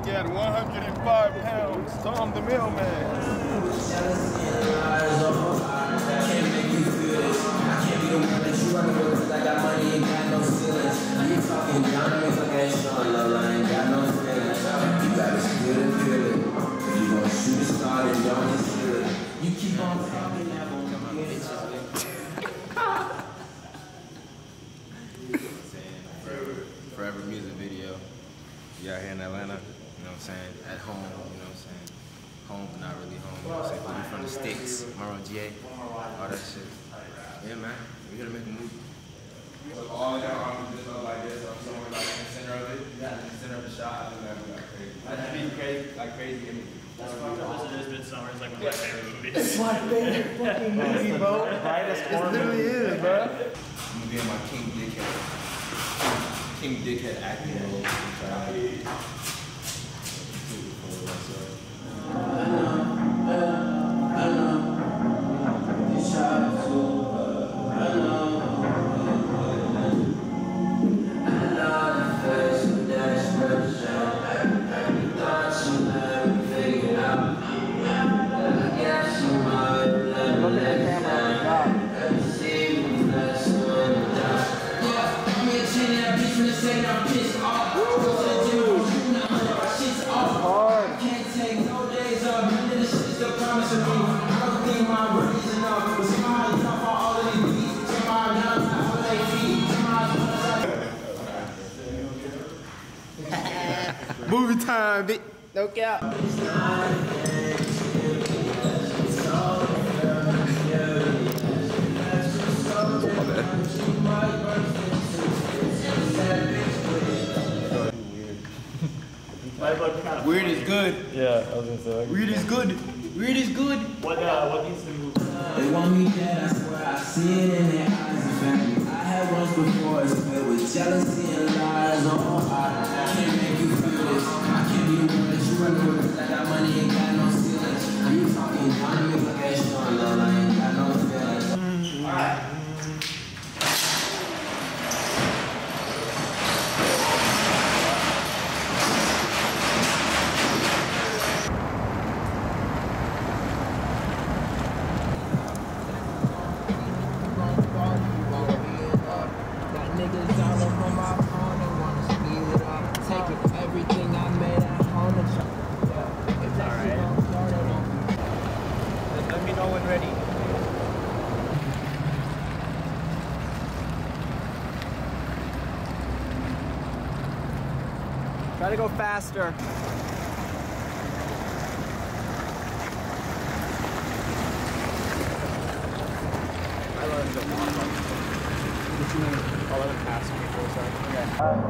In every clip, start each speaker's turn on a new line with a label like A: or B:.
A: at 105 pounds, Tom the Mailman.
B: Can't make you feel this. I can't be the one that you running with cause I got money and got no feelings. You talking diamonds like that Sean Love, I ain't got no feelings. You gotta steal and feel it. If you gon' shoot a star, then don't just feel it. You keep on talking, that won't get it.
C: Forever music video. You out here in Atlanta, you know what I'm saying? At home, you know what I'm saying? Home, but not really home, you know what I'm saying? But we from the sticks, Maroon GA, all that shit. Yeah, man, we here to make a movie.
D: So all of your arms just look like this, so I'm somewhere like in the center of it. Yeah, in the center of the shot, I think that'd be like crazy. That'd be crazy, like crazy images.
E: That's fucked up. This is Midsummer. It's like one of my favorite movies.
A: It's my favorite fucking movie, bro. It literally is, bro.
D: I'm gonna be in my King Dickhead acting role.
A: Movie time, bitch. No cap. Weird is good.
E: Yeah, I was gonna say.
A: Weird is good. Weird is good.
E: What needs to move?
B: They want me dead, I swear I see it in their eyes and family. I had once before, it's filled with jealousy and lies. Oh, I can't make you feel this. I can't be the one that you run with cause I got money and got no ceilings. You talking diamonds like that Sean Love, I ain't got no feelings. Alright.
E: Let me know when ready.
F: Try to go faster.
E: I let him go long. What you mean? I'll let him pass me for a second. Okay.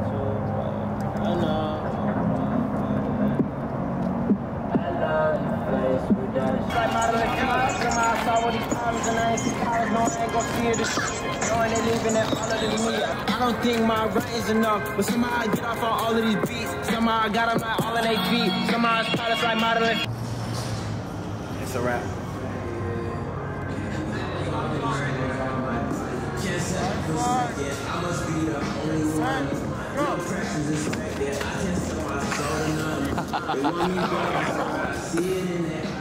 G: Like my little cars, I saw all these problems and I ain't see college, no, I ain't gon' fear this shit. Knowing they leaving it all of me. I don't think my writing's enough, but somehow I get off on all of these beats. Somehow I got them like all of they feet. Somehow it's products like modeling.
C: It's a wrap.
B: I must be the only one. No pressures expected. I just saw my soul enough. They want me back, I see it in there.